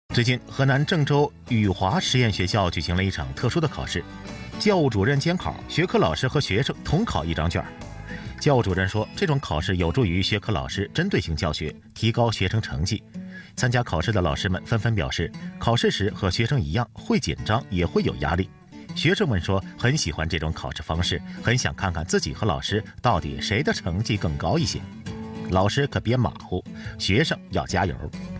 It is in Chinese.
最近，河南郑州宇华实验学校举行了一场特殊的考试，教务主任监考，学科老师和学生同考一张卷。教务主任说，这种考试有助于学科老师针对性教学，提高学生成绩。参加考试的老师们纷纷表示，考试时和学生一样会紧张，也会有压力。学生们说很喜欢这种考试方式，很想看看自己和老师到底谁的成绩更高一些。老师可别马虎，学生要加油。